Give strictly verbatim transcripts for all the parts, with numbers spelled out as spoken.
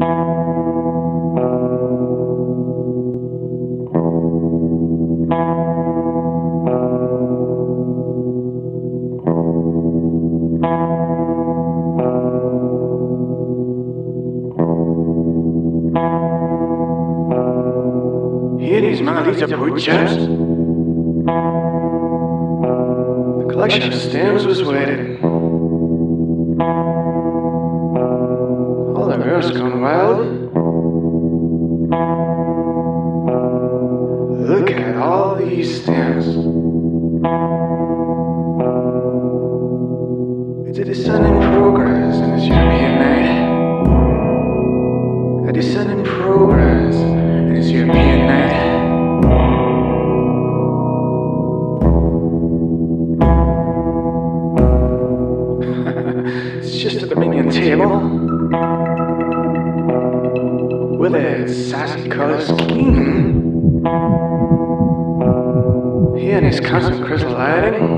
Hear these Mangalitsa boot chaps? The collection of stems was waiting. All the girls gone wild. Look at all these stems. It's a descending progress in this European night. A descending progress in this European night. It's just a Dominion table with its sassy color scheme. Here in its constant crystal lighting.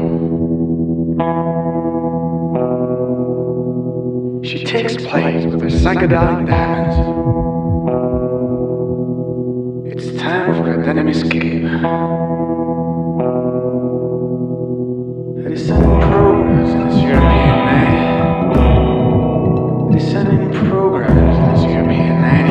She takes place with her psychedelic diamonds. It's time for a denim escape. A descending progress in this European night. A descending progress in this European night.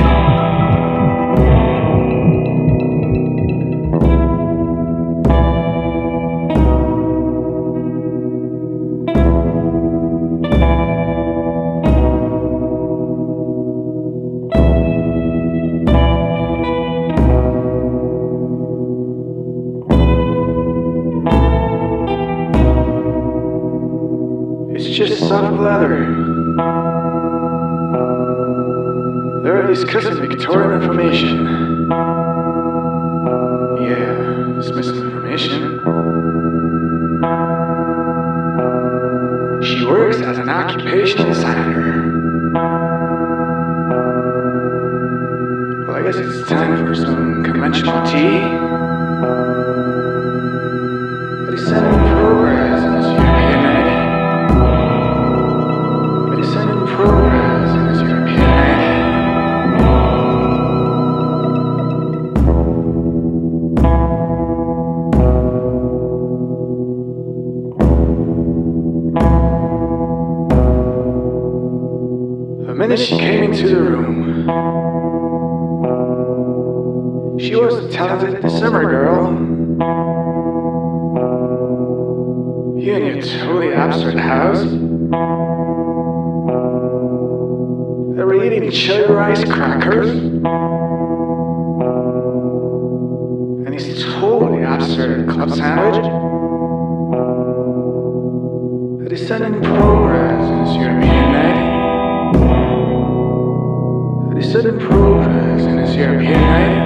It's just soft leather. There are these cuts of Victorian information. Yeah, dismissing information. She works as an occupation designer. Well, I guess it's time for some conventional tea. A descending progress in this European night. A descending progress in this European night. The minute she came into the room, she was the talented December girl. You and your totally absurd house. They were eating cherry rice crackers. And his totally absurd club sandwich. A descending progress in this European night. A descending progress in this European night.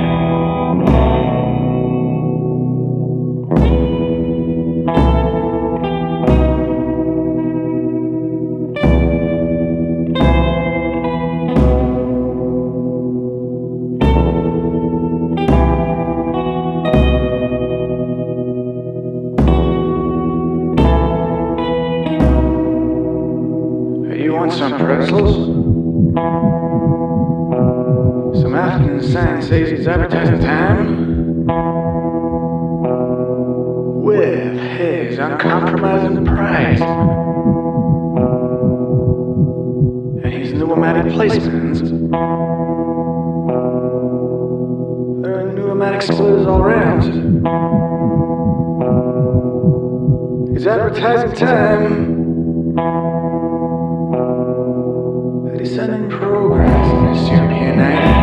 You want some pretzels? Some afternoon sign says it's advertising time. With his uncompromising price and his pneumatic placements. There are pneumatic splitters all around. It's advertising time. A descending progress in this European night.